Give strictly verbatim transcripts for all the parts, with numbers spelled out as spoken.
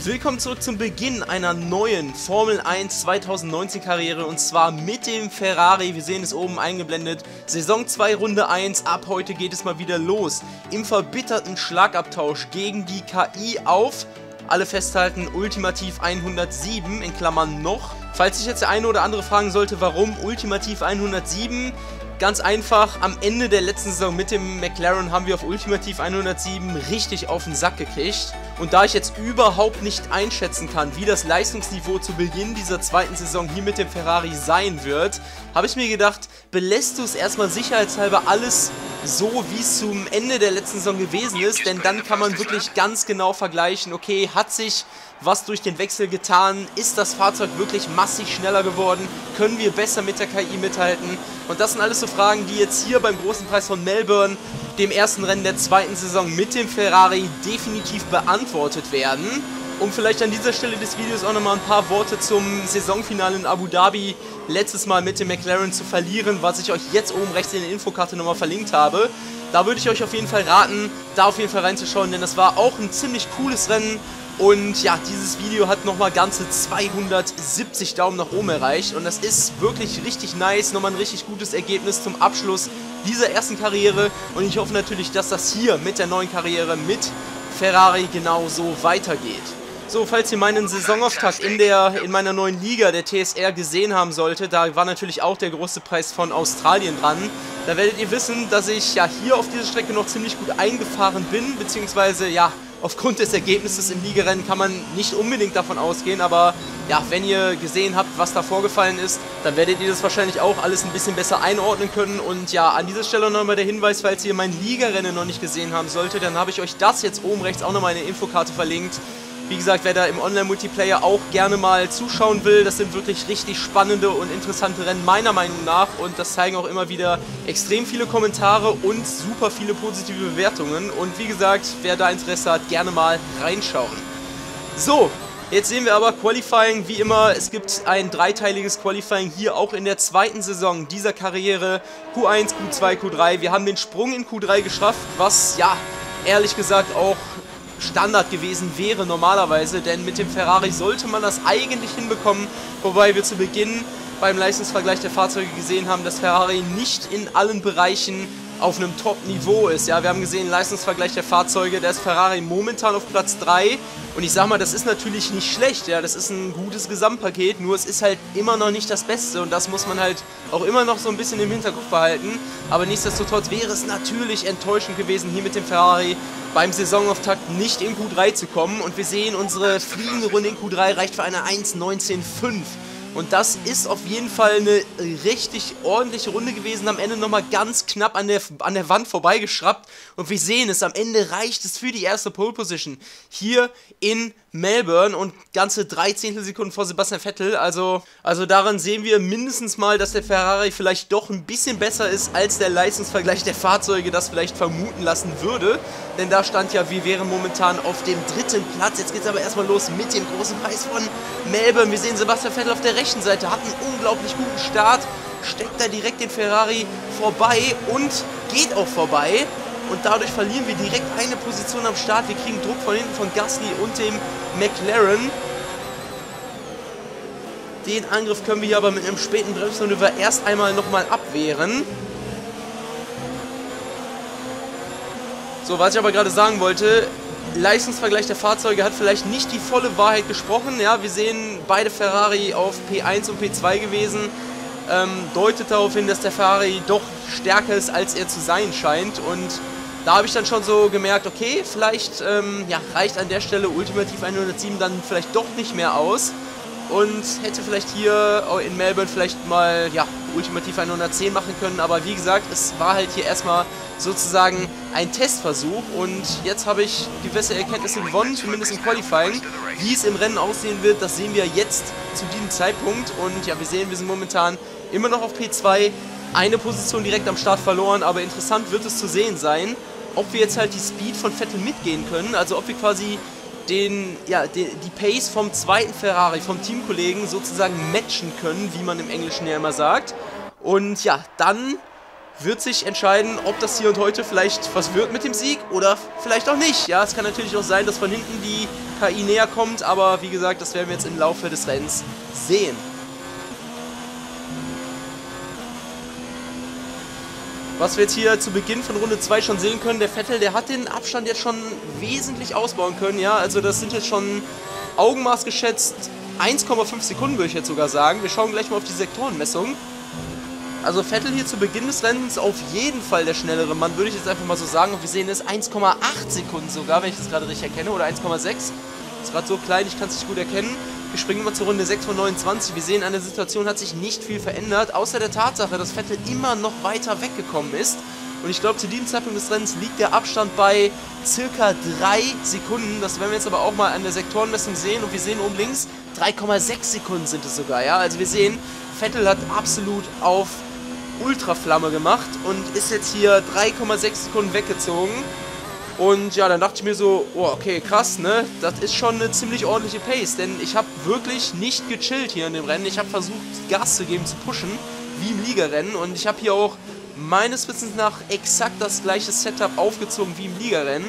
Willkommen zurück zum Beginn einer neuen Formel eins zweitausendneunzehn Karriere und zwar mit dem Ferrari. Wir sehen es oben eingeblendet. Saison zwei, Runde eins. Ab heute geht es mal wieder los. Im verbitterten Schlagabtausch gegen die K I auf, alle festhalten, Ultimativ hundertsieben, in Klammern noch. Falls sich jetzt der eine oder andere fragen sollte, warum Ultimativ hundertsieben? Ganz einfach, am Ende der letzten Saison mit dem McLaren haben wir auf Ultimativ hundertsieben richtig auf den Sack gekriegt. Und da ich jetzt überhaupt nicht einschätzen kann, wie das Leistungsniveau zu Beginn dieser zweiten Saison hier mit dem Ferrari sein wird, habe ich mir gedacht, belässt du es erstmal sicherheitshalber alles so, wie es zum Ende der letzten Saison gewesen ist, denn dann kann man wirklich ganz genau vergleichen, okay, hat sich was durch den Wechsel getan, ist das Fahrzeug wirklich massig schneller geworden, können wir besser mit der K I mithalten? Und das sind alles so Fragen, die jetzt hier beim großen Preis von Melbourne, dem ersten Rennen der zweiten Saison mit dem Ferrari, definitiv beantwortet werden. Um vielleicht an dieser Stelle des Videos auch nochmal ein paar Worte zum Saisonfinale in Abu Dhabi letztes Mal mit dem McLaren zu verlieren, was ich euch jetzt oben rechts in der Infokarte nochmal verlinkt habe. Da würde ich euch auf jeden Fall raten, da auf jeden Fall reinzuschauen, denn das war auch ein ziemlich cooles Rennen. Und ja, dieses Video hat nochmal ganze zweihundertsiebzig Daumen nach oben erreicht und das ist wirklich richtig nice, nochmal ein richtig gutes Ergebnis zum Abschluss dieser ersten Karriere und ich hoffe natürlich, dass das hier mit der neuen Karriere mit Ferrari genauso weitergeht. So, falls ihr meinen Saisonauftakt in der in meiner neuen Liga, der T S R, gesehen haben solltet, da war natürlich auch der große Preis von Australien dran. Da werdet ihr wissen, dass ich ja hier auf dieser Strecke noch ziemlich gut eingefahren bin, beziehungsweise ja, aufgrund des Ergebnisses im Ligarennen kann man nicht unbedingt davon ausgehen, aber ja, wenn ihr gesehen habt, was da vorgefallen ist, dann werdet ihr das wahrscheinlich auch alles ein bisschen besser einordnen können. Und ja, an dieser Stelle nochmal der Hinweis, falls ihr mein Ligarennen noch nicht gesehen haben solltet, dann habe ich euch das jetzt oben rechts auch nochmal in der Infokarte verlinkt. Wie gesagt, wer da im Online-Multiplayer auch gerne mal zuschauen will, das sind wirklich richtig spannende und interessante Rennen meiner Meinung nach und das zeigen auch immer wieder extrem viele Kommentare und super viele positive Bewertungen und wie gesagt, wer da Interesse hat, gerne mal reinschauen. So, jetzt sehen wir aber Qualifying, wie immer, es gibt ein dreiteiliges Qualifying hier auch in der zweiten Saison dieser Karriere, Q eins, Q zwei, Q drei, wir haben den Sprung in Q drei geschafft, was ja, ehrlich gesagt auch Standard gewesen wäre normalerweise, denn mit dem Ferrari sollte man das eigentlich hinbekommen, wobei wir zu Beginn beim Leistungsvergleich der Fahrzeuge gesehen haben, dass Ferrari nicht in allen Bereichen auf einem Top-Niveau ist. Ja, wir haben gesehen, Leistungsvergleich der Fahrzeuge, da ist Ferrari momentan auf Platz drei und ich sag mal, das ist natürlich nicht schlecht, ja, das ist ein gutes Gesamtpaket, nur es ist halt immer noch nicht das Beste und das muss man halt auch immer noch so ein bisschen im Hinterkopf behalten, aber nichtsdestotrotz wäre es natürlich enttäuschend gewesen, hier mit dem Ferrari beim Saisonauftakt nicht in Q drei zu kommen und wir sehen, unsere fliegende Runde in Q drei reicht für eine eins neunzehn fünf. Und das ist auf jeden Fall eine richtig ordentliche Runde gewesen. Am Ende nochmal ganz knapp an der, an der Wand vorbeigeschraubt. Und wir sehen es, am Ende reicht es für die erste Pole Position hier in Melbourne und ganze drei Zehntelsekunden vor Sebastian Vettel. Also, also daran sehen wir mindestens mal, dass der Ferrari vielleicht doch ein bisschen besser ist, als der Leistungsvergleich der Fahrzeuge das vielleicht vermuten lassen würde. Denn da stand ja, wir wären momentan auf dem dritten Platz. Jetzt geht es aber erstmal los mit dem großen Preis von Melbourne. Wir sehen Sebastian Vettel auf der rechten Seite, hat einen unglaublich guten Start, steckt da direkt den Ferrari vorbei und geht auch vorbei. Und dadurch verlieren wir direkt eine Position am Start. Wir kriegen Druck von hinten von Gasly und dem McLaren. Den Angriff können wir hier aber mit einem späten Bremsmanöver erst einmal nochmal abwehren. So, was ich aber gerade sagen wollte, Leistungsvergleich der Fahrzeuge hat vielleicht nicht die volle Wahrheit gesprochen. Ja, wir sehen beide Ferrari auf P eins und P zwei gewesen. Ähm, deutet darauf hin, dass der Ferrari doch stärker ist, als er zu sein scheint. Und da habe ich dann schon so gemerkt, okay, vielleicht ähm, ja, reicht an der Stelle Ultimativ hundertsieben dann vielleicht doch nicht mehr aus. Und hätte vielleicht hier in Melbourne vielleicht mal ja, Ultimativ hundertzehn machen können. Aber wie gesagt, es war halt hier erstmal sozusagen ein Testversuch. Und jetzt habe ich gewisse Erkenntnisse gewonnen, zumindest im Qualifying. Wie es im Rennen aussehen wird, das sehen wir jetzt zu diesem Zeitpunkt. Und ja, wir sehen, wir sind momentan immer noch auf P zwei. Eine Position direkt am Start verloren. Aber interessant wird es zu sehen sein, ob wir jetzt halt die Speed von Vettel mitgehen können. Also ob wir quasi den, ja, den, die Pace vom zweiten Ferrari, vom Teamkollegen sozusagen matchen können, wie man im Englischen ja immer sagt. Und ja, dann wird sich entscheiden, ob das hier und heute vielleicht was wird mit dem Sieg oder vielleicht auch nicht. Ja, es kann natürlich auch sein, dass von hinten die K I näher kommt, aber wie gesagt, das werden wir jetzt im Laufe des Rennens sehen. Was wir jetzt hier zu Beginn von Runde zwei schon sehen können, der Vettel, der hat den Abstand jetzt schon wesentlich ausbauen können, ja, also das sind jetzt schon Augenmaß geschätzt eins Komma fünf Sekunden, würde ich jetzt sogar sagen. Wir schauen gleich mal auf die Sektorenmessung. Also Vettel hier zu Beginn des Rennens auf jeden Fall der schnellere Mann, würde ich jetzt einfach mal so sagen. Und wir sehen es eins Komma acht Sekunden sogar, wenn ich das gerade richtig erkenne, oder eins Komma sechs. Ist gerade so klein, ich kann es nicht gut erkennen. Wir springen mal zur Runde sechs von neunundzwanzig. Wir sehen, an der Situation hat sich nicht viel verändert, außer der Tatsache, dass Vettel immer noch weiter weggekommen ist. Und ich glaube, zu diesem Zeitpunkt des Rennens liegt der Abstand bei circa drei Sekunden. Das werden wir jetzt aber auch mal an der Sektorenmessung sehen. Und wir sehen oben links, drei Komma sechs Sekunden sind es sogar. Ja? Also wir sehen, Vettel hat absolut auf Ultraflamme gemacht und ist jetzt hier drei Komma sechs Sekunden weggezogen. Und ja, dann dachte ich mir so, oh, okay, krass, ne? Das ist schon eine ziemlich ordentliche Pace, denn ich habe wirklich nicht gechillt hier in dem Rennen. Ich habe versucht, Gas zu geben, zu pushen, wie im Ligarennen. Und ich habe hier auch meines Wissens nach exakt das gleiche Setup aufgezogen wie im Ligarennen.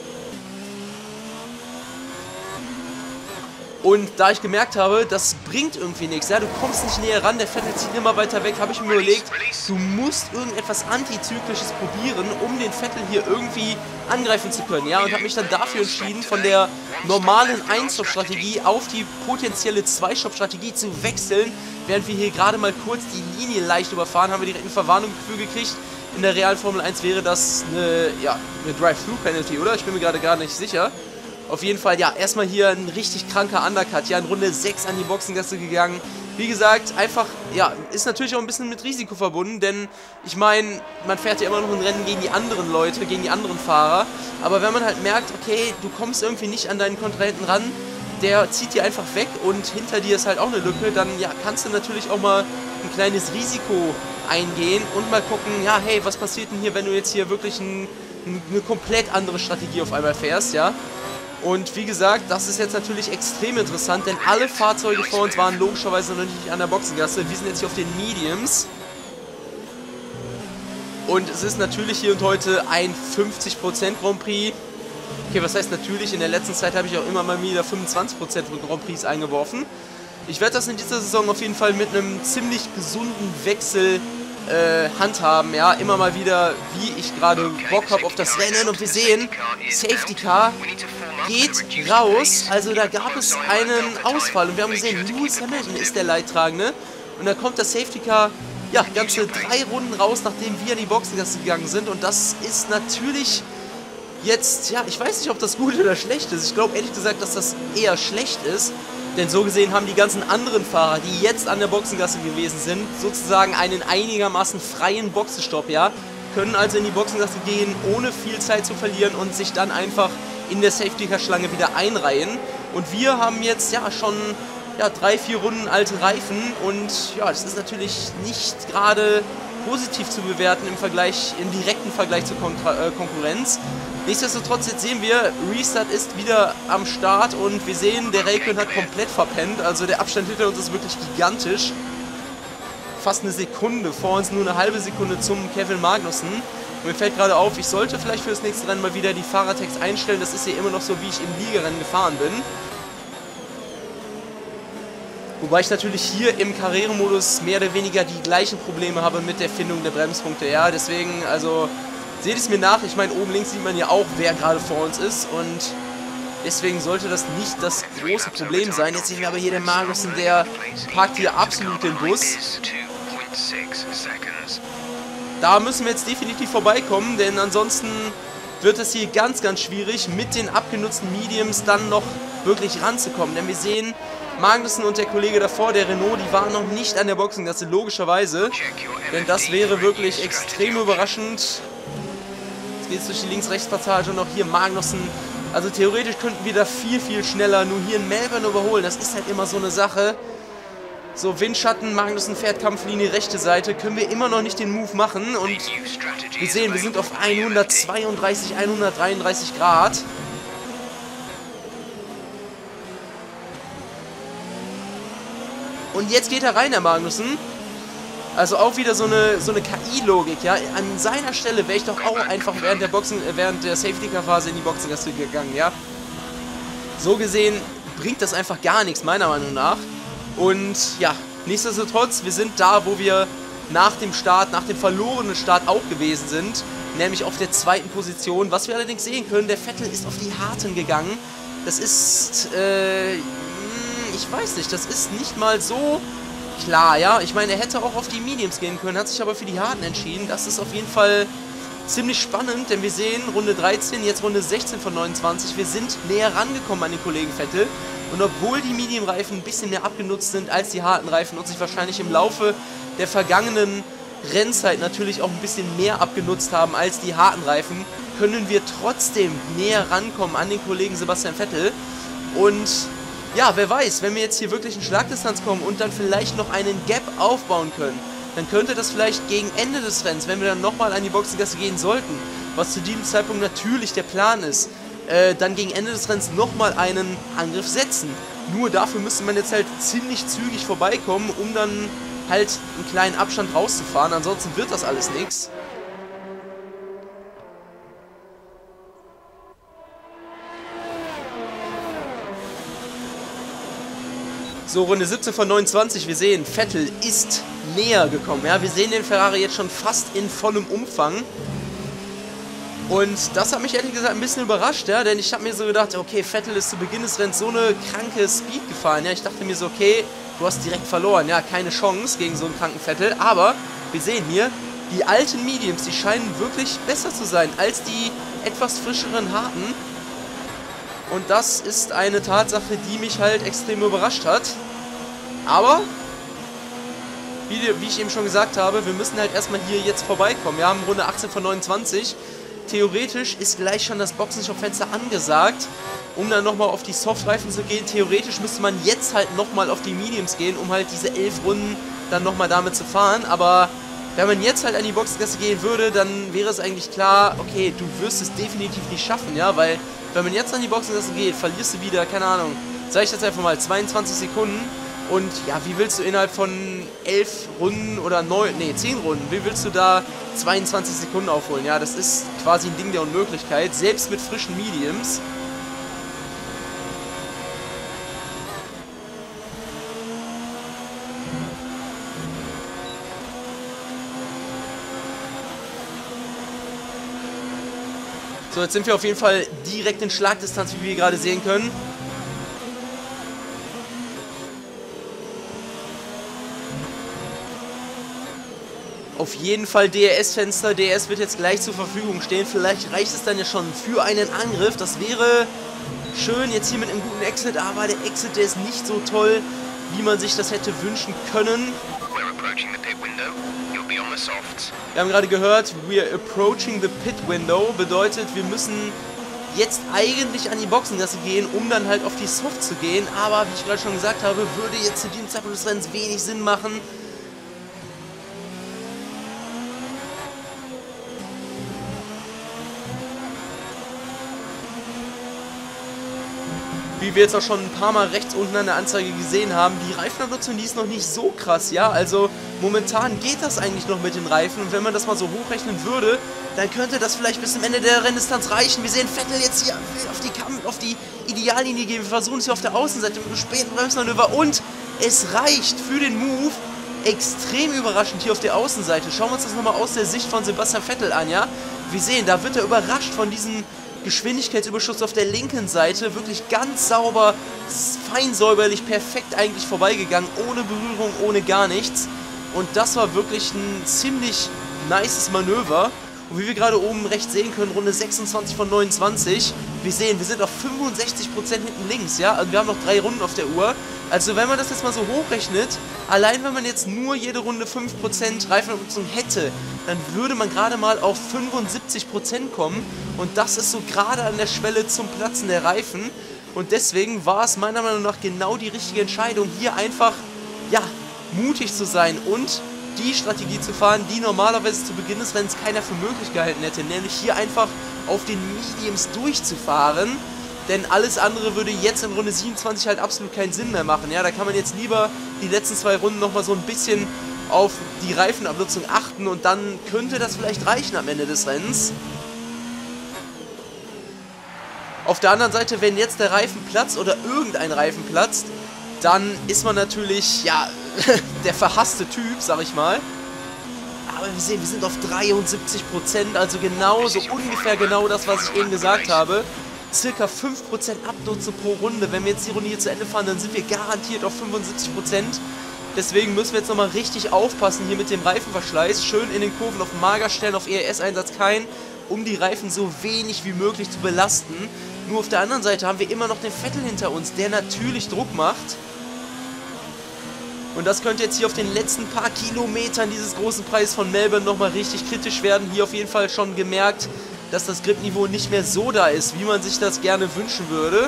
Und da ich gemerkt habe, das bringt irgendwie nichts, ja, du kommst nicht näher ran, der Vettel zieht immer weiter weg, habe ich mir überlegt, du musst irgendetwas Antizyklisches probieren, um den Vettel hier irgendwie angreifen zu können, ja, und habe mich dann dafür entschieden, von der normalen Ein-Stop-Strategie auf die potenzielle Zwei-Stop-Strategie zu wechseln. Während wir hier gerade mal kurz die Linie leicht überfahren, haben wir direkt eine Verwarnung dafür gekriegt. In der realen Formel eins wäre das eine, ja, eine Drive-Thru-Penalty, oder? Ich bin mir gerade gar nicht sicher. Auf jeden Fall, ja, erstmal hier ein richtig kranker Undercut. Ja, in Runde sechs an die Boxengasse gegangen. Wie gesagt, einfach, ja, ist natürlich auch ein bisschen mit Risiko verbunden, denn ich meine, man fährt ja immer noch ein Rennen gegen die anderen Leute, gegen die anderen Fahrer. Aber wenn man halt merkt, okay, du kommst irgendwie nicht an deinen Kontrahenten ran, der zieht dir einfach weg und hinter dir ist halt auch eine Lücke, dann ja, kannst du natürlich auch mal ein kleines Risiko eingehen und mal gucken, ja, hey, was passiert denn hier, wenn du jetzt hier wirklich ein, eine komplett andere Strategie auf einmal fährst, ja. Und wie gesagt, das ist jetzt natürlich extrem interessant, denn alle Fahrzeuge vor uns waren logischerweise noch nicht an der Boxengasse. Wir sind jetzt hier auf den Mediums. Und es ist natürlich hier und heute ein fünfzig Prozent Grand Prix. Okay, was heißt natürlich? In der letzten Zeit habe ich auch immer mal wieder fünfundzwanzig Prozent Grand Prix eingeworfen. Ich werde das in dieser Saison auf jeden Fall mit einem ziemlich gesunden Wechsel äh, handhaben. Ja, immer mal wieder, wie ich gerade Bock habe auf das Rennen. Und wir sehen, Safety Car geht raus, also da gab es einen Ausfall und wir haben gesehen, Lewis Hamilton ist der Leidtragende und da kommt das Safety Car, ja, ganze drei Runden raus, nachdem wir in die Boxengasse gegangen sind und das ist natürlich jetzt, ja, ich weiß nicht, ob das gut oder schlecht ist, ich glaube ehrlich gesagt, dass das eher schlecht ist, denn so gesehen haben die ganzen anderen Fahrer, die jetzt an der Boxengasse gewesen sind, sozusagen einen einigermaßen freien Boxenstopp, ja, können also in die Boxengasse gehen, ohne viel Zeit zu verlieren und sich dann einfach in der Safety-Car-Schlange wieder einreihen. Und wir haben jetzt ja schon ja, drei, vier Runden alte Reifen und ja, das ist natürlich nicht gerade positiv zu bewerten im Vergleich, im direkten Vergleich zur Kon äh, Konkurrenz. Nichtsdestotrotz, jetzt sehen wir, Restart ist wieder am Start und wir sehen, der Räikkönen hat komplett verpennt, also der Abstand hinter uns ist wirklich gigantisch. Fast eine Sekunde, vor uns nur eine halbe Sekunde zum Kevin Magnussen. Und mir fällt gerade auf, ich sollte vielleicht für das nächste Rennen mal wieder die Fahrertext einstellen. Das ist hier immer noch so, wie ich im Ligarennen gefahren bin. Wobei ich natürlich hier im Karrieremodus mehr oder weniger die gleichen Probleme habe mit der Findung der Bremspunkte. Ja, deswegen, also, seht es mir nach. Ich meine, oben links sieht man ja auch, wer gerade vor uns ist. Und deswegen sollte das nicht das große Problem sein. Jetzt sehen wir aber hier den Magnussen, der parkt hier absolut den Bus. Da müssen wir jetzt definitiv vorbeikommen, denn ansonsten wird es hier ganz, ganz schwierig, mit den abgenutzten Mediums dann noch wirklich ranzukommen. Denn wir sehen, Magnussen und der Kollege davor, der Renault, die waren noch nicht an der Boxengasse, logischerweise. Denn das wäre wirklich extrem überraschend. Jetzt geht es durch die Links-Rechts-Passage und auch hier Magnussen. Also theoretisch könnten wir da viel, viel schneller nur hier in Melbourne überholen. Das ist halt immer so eine Sache. So, Windschatten, Magnussen fährt Kampflinie, rechte Seite, können wir immer noch nicht den Move machen. Und wir sehen, wir sind auf hundertzweiunddreißig, hundertdreiunddreißig Grad. Und jetzt geht er rein, der Magnussen. Also auch wieder so eine, so eine K I-Logik, ja. An seiner Stelle wäre ich doch auch einfach während der Boxen, während der Safety-Car-Phase in die Boxengasse gegangen, ja. So gesehen bringt das einfach gar nichts, meiner Meinung nach. Und ja, nichtsdestotrotz, wir sind da, wo wir nach dem Start, nach dem verlorenen Start auch gewesen sind, nämlich auf der zweiten Position. Was wir allerdings sehen können, der Vettel ist auf die Harten gegangen. Das ist, äh, ich weiß nicht, das ist nicht mal so klar, ja. Ich meine, er hätte auch auf die Mediums gehen können, hat sich aber für die Harten entschieden. Das ist auf jeden Fall ziemlich spannend, denn wir sehen Runde dreizehn, jetzt Runde sechzehn von neunundzwanzig. Wir sind näher rangekommen an den Kollegen Vettel. Und obwohl die Medium-Reifen ein bisschen mehr abgenutzt sind als die harten Reifen und sich wahrscheinlich im Laufe der vergangenen Rennzeit natürlich auch ein bisschen mehr abgenutzt haben als die harten Reifen, können wir trotzdem näher rankommen an den Kollegen Sebastian Vettel. Und ja, wer weiß, wenn wir jetzt hier wirklich in Schlagdistanz kommen und dann vielleicht noch einen Gap aufbauen können, dann könnte das vielleicht gegen Ende des Rennens, wenn wir dann nochmal an die Boxengasse gehen sollten, was zu diesem Zeitpunkt natürlich der Plan ist, äh, dann gegen Ende des Rennens nochmal einen Angriff setzen. Nur dafür müsste man jetzt halt ziemlich zügig vorbeikommen, um dann halt einen kleinen Abstand rauszufahren, ansonsten wird das alles nichts. So, Runde siebzehn von neunundzwanzig, wir sehen, Vettel ist näher gekommen. Ja, wir sehen den Ferrari jetzt schon fast in vollem Umfang. Und das hat mich ehrlich gesagt ein bisschen überrascht, ja, denn ich habe mir so gedacht, okay, Vettel ist zu Beginn des Rennens so eine kranke Speed gefahren. Ja, ich dachte mir so, okay, du hast direkt verloren, ja, keine Chance gegen so einen kranken Vettel. Aber wir sehen hier, die alten Mediums, die scheinen wirklich besser zu sein als die etwas frischeren harten. Und das ist eine Tatsache, die mich halt extrem überrascht hat. Aber, wie, wie ich eben schon gesagt habe, wir müssen halt erstmal hier jetzt vorbeikommen. Wir haben Runde achtzehn von neunundzwanzig. Theoretisch ist gleich schon das Boxenstoppfenster angesagt, um dann nochmal auf die Softreifen zu gehen. Theoretisch müsste man jetzt halt nochmal auf die Mediums gehen, um halt diese elf Runden dann nochmal damit zu fahren. Aber wenn man jetzt halt an die Boxengasse gehen würde, dann wäre es eigentlich klar, okay, du wirst es definitiv nicht schaffen, ja, weil wenn man jetzt an die Boxengasse geht, verlierst du wieder, keine Ahnung, sag ich jetzt einfach mal, zweiundzwanzig Sekunden. Und ja, wie willst du innerhalb von elf Runden oder neun, nee, zehn Runden, wie willst du da zweiundzwanzig Sekunden aufholen? Ja, das ist quasi ein Ding der Unmöglichkeit, selbst mit frischen Mediums. So, jetzt sind wir auf jeden Fall direkt in Schlagdistanz, wie wir gerade sehen können. Auf jeden Fall D R S-Fenster. D R S wird jetzt gleich zur Verfügung stehen. Vielleicht reicht es dann ja schon für einen Angriff. Das wäre schön jetzt hier mit einem guten Exit, aber der Exit, der ist nicht so toll, wie man sich das hätte wünschen können. Wir haben gerade gehört, we are approaching the pit window. Bedeutet, wir müssen jetzt eigentlich an die Boxengasse gehen, um dann halt auf die Soft zu gehen. Aber wie ich gerade schon gesagt habe, würde jetzt zu diesem Zeitpunkt des Rennens wenig Sinn machen. Wie wir jetzt auch schon ein paar Mal rechts unten an der Anzeige gesehen haben, die Reifenabnutzung, die ist noch nicht so krass, ja, also momentan geht das eigentlich noch mit den Reifen und wenn man das mal so hochrechnen würde, dann könnte das vielleicht bis zum Ende der Renndistanz reichen. Wir sehen Vettel jetzt hier auf die, Kam auf die Ideallinie gehen, wir versuchen es hier auf der Außenseite mit einem späten Bremsmanöver und es reicht für den Move. Extrem überraschend hier auf der Außenseite. Schauen wir uns das nochmal aus der Sicht von Sebastian Vettel an, ja. Wir sehen, da wird er überrascht von diesem Geschwindigkeitsüberschuss auf der linken Seite, wirklich ganz sauber, fein säuberlich, perfekt eigentlich vorbeigegangen, ohne Berührung, ohne gar nichts. Und das war wirklich ein ziemlich nices Manöver. Und wie wir gerade oben rechts sehen können, Runde sechsundzwanzig von neunundzwanzig. Wir sehen, wir sind auf fünfundsechzig Prozent hinten links, ja. Also wir haben noch drei Runden auf der Uhr. Also wenn man das jetzt mal so hochrechnet, allein wenn man jetzt nur jede Runde fünf Prozent Reifenabnutzung hätte, dann würde man gerade mal auf fünfundsiebzig Prozent kommen. Und das ist so gerade an der Schwelle zum Platzen der Reifen. Und deswegen war es meiner Meinung nach genau die richtige Entscheidung, hier einfach, ja, mutig zu sein und die Strategie zu fahren, die normalerweise zu Beginn des Rennens keiner für möglich gehalten hätte. Nämlich hier einfach auf den Mediums durchzufahren. Denn alles andere würde jetzt in Runde siebenundzwanzig halt absolut keinen Sinn mehr machen. Ja, da kann man jetzt lieber die letzten zwei Runden nochmal so ein bisschen auf die Reifenabnutzung achten und dann könnte das vielleicht reichen am Ende des Rennens. Auf der anderen Seite, wenn jetzt der Reifen platzt oder irgendein Reifen platzt, dann ist man natürlich, ja, der verhasste Typ, sag ich mal. Aber wir sehen, wir sind auf dreiundsiebzig Prozent, also genauso, ungefähr genau das, was ich eben gesagt habe. Circa fünf Prozent Abnutzung pro Runde. Wenn wir jetzt die Runde hier zu Ende fahren, dann sind wir garantiert auf fünfundsiebzig Prozent. Deswegen müssen wir jetzt nochmal richtig aufpassen hier mit dem Reifenverschleiß. Schön in den Kurven auf Mager stellen, auf E R S-Einsatz kein, um die Reifen so wenig wie möglich zu belasten. Nur auf der anderen Seite haben wir immer noch den Vettel hinter uns, der natürlich Druck macht. Und das könnte jetzt hier auf den letzten paar Kilometern dieses großen Preises von Melbourne nochmal richtig kritisch werden. Hier auf jeden Fall schon gemerkt, dass das Gripniveau nicht mehr so da ist, wie man sich das gerne wünschen würde.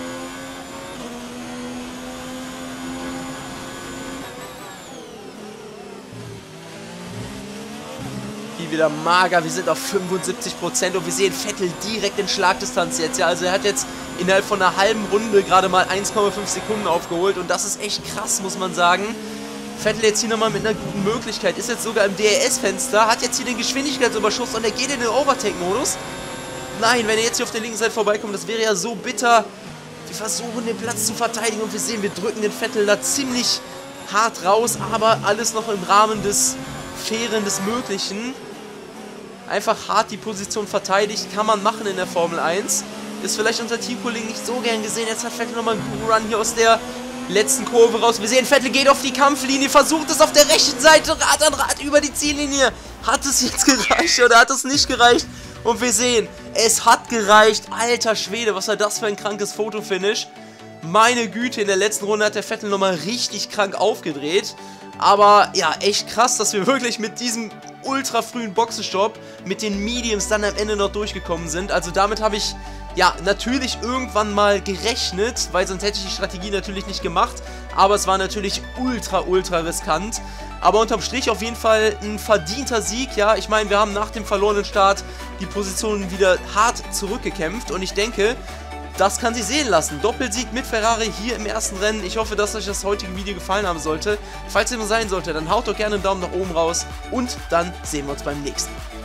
Hier wieder Mager, wir sind auf fünfundsiebzig Prozent und wir sehen Vettel direkt in Schlagdistanz jetzt. Ja, also er hat jetzt innerhalb von einer halben Runde gerade mal eins Komma fünf Sekunden aufgeholt und das ist echt krass, muss man sagen. Vettel jetzt hier nochmal mit einer guten Möglichkeit, ist jetzt sogar im D R S-Fenster, hat jetzt hier den Geschwindigkeitsüberschuss und er geht in den Overtake-Modus. Nein, wenn er jetzt hier auf der linken Seite vorbeikommt, das wäre ja so bitter. Wir versuchen den Platz zu verteidigen und wir sehen, wir drücken den Vettel da ziemlich hart raus, aber alles noch im Rahmen des Fairen, des Möglichen. Einfach hart die Position verteidigt, kann man machen in der Formel eins. Ist vielleicht unser Teamkollegen nicht so gern gesehen. Jetzt hat Vettel nochmal einen guten Run hier aus der letzten Kurve raus. Wir sehen, Vettel geht auf die Kampflinie, versucht es auf der rechten Seite, Rad an Rad über die Ziellinie. Hat es jetzt gereicht oder hat es nicht gereicht? Und wir sehen, es hat gereicht. Alter Schwede, was war das für ein krankes Fotofinish. Meine Güte, in der letzten Runde hat der Vettel nochmal richtig krank aufgedreht. Aber ja, echt krass, dass wir wirklich mit diesem ultra frühen Boxenstopp mit den Mediums dann am Ende noch durchgekommen sind. Also damit habe ich ja natürlich irgendwann mal gerechnet, weil sonst hätte ich die Strategie natürlich nicht gemacht. Aber es war natürlich ultra, ultra riskant. Aber unterm Strich auf jeden Fall ein verdienter Sieg, ja. Ich meine, wir haben nach dem verlorenen Start die Positionen wieder hart zurückgekämpft und ich denke, das kann sich sehen lassen. Doppelsieg mit Ferrari hier im ersten Rennen. Ich hoffe, dass euch das heutige Video gefallen haben sollte. Falls es immer sein sollte, dann haut doch gerne einen Daumen nach oben raus und dann sehen wir uns beim nächsten.